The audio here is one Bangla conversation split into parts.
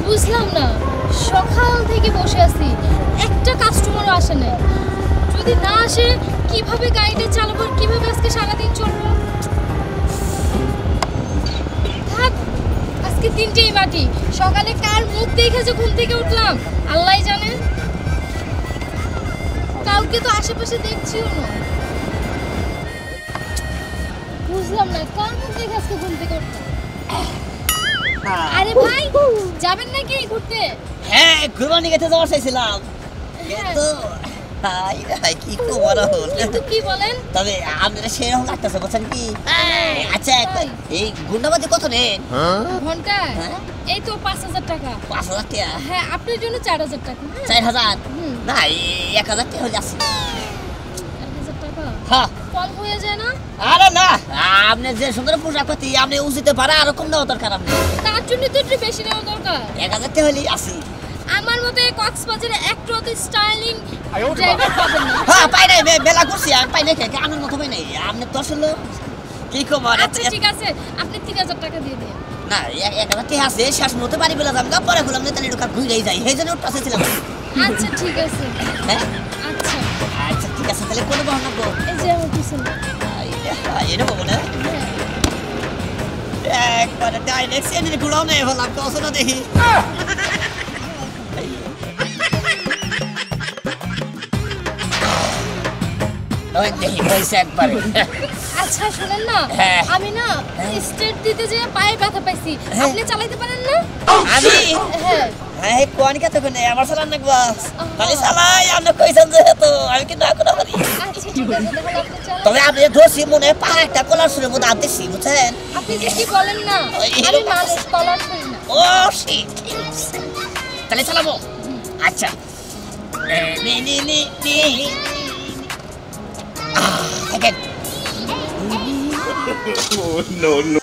বুঝলাম না, সকাল থেকে বসে আছি, একটা কাস্টমারও আসে নাই। যদি না আসে কিভাবে গাড়িটা চালাবো, কিভাবে আজকে সারাদিন চলবো? থাক, আজকে দিনটাই মাটি। সকালে কার মুখ দেখে যে ঘুম থেকে উঠলাম আল্লাহই জানে। কাউকে তো আশেপাশে দেখছিও না। বুঝলাম না কার মুখ দেখে আজকে ঘুম থেকে উঠলাম। আরে ভাই, যাবেন নাকি ঘুরতে? হ্যাঁ, ঘুরবানি গেতে যাওয়ার চাইছিলাম, কিন্তু কি খবর হল? কিন্তু কি বলেন? তবে আপনারা সেরকম লাগতেছে, বলছেন কি? আচ্ছা, এই গুন্ডাবাজি কত নেন ঘন্টায়? এই তো 5,000 টাকা। 5,000 টাকা? হ্যাঁ, আপনার জন্য 4,000 টাকা। 4,000? না, 1,000 টাকা হলে আসি। 1,000 টাকা? হ্যাঁ। কম হয়ে যায় না? আরে না, আপনি যে সুন্দর পোশাক পাতি, আপনি উচিতে পারা আর কম নেওয়া দরকার। আপনি তার জন্য তো একটু বেশি নেওয়া দরকার। 1,000 টাকা হলে আসি। আমার মতে কক্সবাজারে একটু অত স্টাইলিং ড্রাইভার পাবেন না। হ্যাঁ, পাই নাই, বেলা করছি আর পাই নাই, আমার মতো পাই নাই। আপনি তো আসলে কি খবর? আচ্ছা ঠিক আছে, আপনি 3,000 টাকা দিয়ে দিন। না, 1,000 টাকা আছে, শেষ মতো বাড়ি বেলা যাম না, পরে বললাম না, তাহলে ঢোকা ঘুরেই যাই, সেই জন্য উঠতে ছিলাম। আচ্ছা ঠিক আছে। হ্যাঁ আচ্ছা আচ্ছা, ঠিক আছে, তাহলে কোনো বহন রাখবো। এই যে আমার পিছনে। এটা বলবো না, একবারে ডাইরেক্ট সেদিন ঘুরাও নেই বললাম, কখন দেখি। দেখি হয়েছে একবারে। আচ্ছা শুনেন না, আমি না স্টেট দিতে যে পায়ে ব্যথা পাইছি, আপনি চালাইতে পারেন না? আমি? হ্যাঁ। হ্যাঁ, কোন কথা কইনে আমার চালান নাকবা, খালি চালাই। আপনি কইছেন যে তো আমি কি না করা পারি? আচ্ছা ঠিক আছে, দেখুন আপনি চালান। তবে আপনি ধরছি মনে পাহাড় একটা কলার সুরের মধ্যে আনতেছি, বুঝছেন? আপনি যে কি বলেন না, আমি মানুষ কলার করি না। ও শিট, তাহলে চালাবো। আচ্ছা, নি নি নি নি again. Oh no no.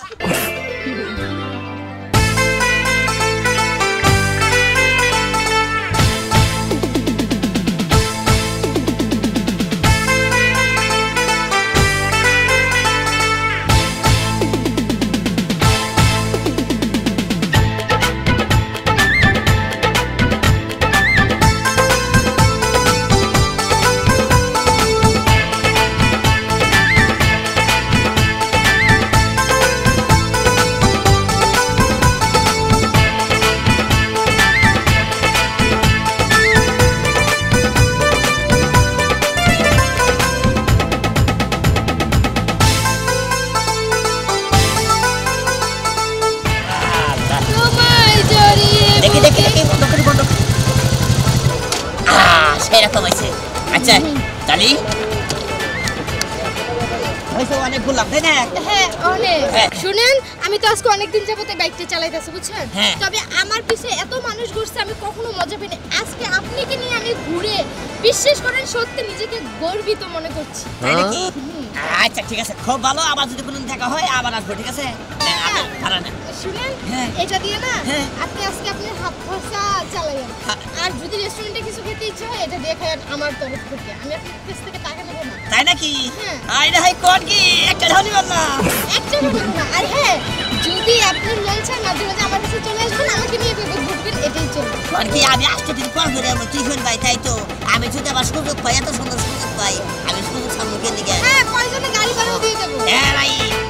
সেরকম হয়েছে। আচ্ছা তালি হয়েছে, অনেক বললাম তাই না? হ্যাঁ অনেক। শুনেন, আমি তো আজকে অনেকদিন যাবত বাইকটা চালাইতেছি, বুঝছেন? তবে আমার পিছে এত মানুষ ঘুরছে, আমি কখনো মজা পাইনি। আজকে আপনাকে নিয়ে আমি ঘুরে বিশ্বাস করেন সত্যি নিজেকে গর্বিত মনে করছি। তাই নাকি? আচ্ছা ঠিক আছে, খুব ভালো। আবার যদি কোনো দেখা হয় আবার আসবো, ঠিক আছে? শুনেন, এটা দিয়ে না আপনি আজকে আপনার হাত খরচা চালাইয়েন। আর যদি রেস্টুরেন্টে কিছু খেতে ইচ্ছে হয় এটা দিয়ে খান আমার তরফ থেকে, আমি আপনার কাছ থেকে টাকা নেব না। তাই নাকি? আইডা হাই কোড কি একটা ঢালি বললা, একটা ঢালি না। আর হ্যাঁ, যদি আপনার মন চায় মাঝে মাঝে আমার কাছে চলে আসবেন, আমাকে নিয়ে ঘুরবেন, এটাই চলবে। কোন কি আমি আসতে দিন পর করে আমার টিউশন ভাই, তাই তো আমি যদি আবার সুযোগ পাই, এত সুন্দর সুযোগ পাই, আমি সুযোগ সামনে দিকে। হ্যাঁ, কয়জনে গাড়ি ভাড়াও দিয়ে দেবো। হ্যাঁ ভাই।